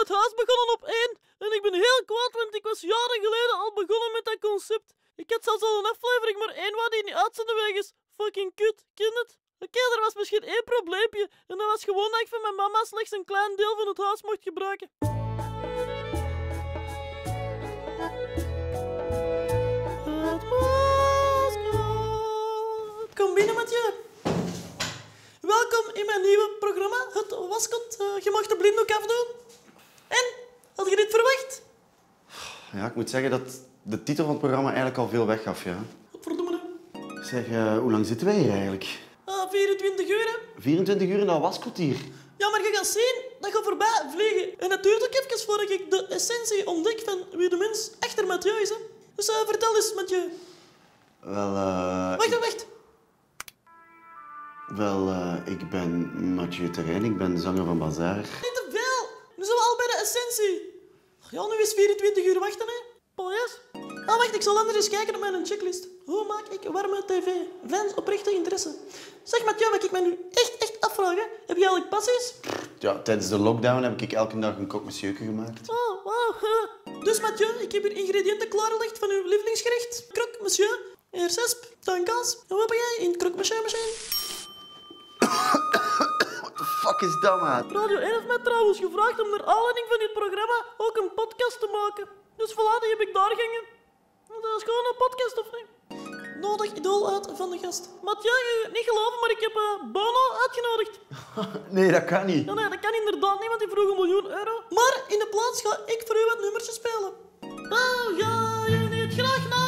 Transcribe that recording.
het huis begonnen op 1. En ik ben heel kwaad, want ik was jaren geleden al begonnen met dat concept. Ik had zelfs al een aflevering, maar 1 wou die niet uitzenden wegens fucking kut. Ken het? Oké, er was misschien 1 probleempje. En dat was gewoon dat ik van mijn mama slechts een klein deel van het huis mocht gebruiken. Het waskot. Kom binnen, Mathieu. Welkom in mijn nieuwe programma, Het Waskot. Je mag de blinddoek afdoen. En? Had je dit verwacht? Ja, ik moet zeggen dat de titel van het programma eigenlijk al veel weggaf, ja. Verdomme. Zeg, hoe lang zitten wij hier eigenlijk? 24 uur, hè? 24 uur in dat waskot hier. Ja, maar je gaat zien, dat gaat voorbij vliegen. En het duurt ook even voordat ik de essentie ontdek van wie de mens achter Mathieu is, hè. Dus vertel eens, Mathieu. Wel, Wacht. ik ben Mathieu Terrein, ik ben zanger van Bazaar. Niet te veel. Nu zijn we al bij de essentie. Ja, nu is 24 uur wachten, hè. Yes. Wacht, ik zal anders eens kijken op mijn checklist. Hoe maak ik warme tv? Fans oprechte interesse. Zeg Mathieu, wat ik me nu echt afvraag, hè. Heb je eigenlijk passies? Ja, tijdens de lockdown heb ik elke dag een kok monsieur gemaakt. Oh, wow. Dus Mathieu, ik heb hier ingrediënten klaargelegd van uw lievelingsgerecht. Croque monsieur, eersesp, tuinkaas. En wat ben jij in het croque monsieur machine? What the fuck is dat, maat? Radio 1 heeft mij trouwens gevraagd om naar aanleiding van dit programma ook een podcast te maken. Dus voilà, die heb ik daar gangen. Dat is gewoon een podcast, of niet? Nodig idool uit van de gast. Mathieu, je gaat het niet geloven, maar ik heb Bono uitgenodigd. Nee, dat kan niet. Ja, nee, dat kan inderdaad niet, want die vroeg €1 miljoen. Maar in de plaats ga ik voor u wat nummertjes spelen. Oh, ga je niet graag naar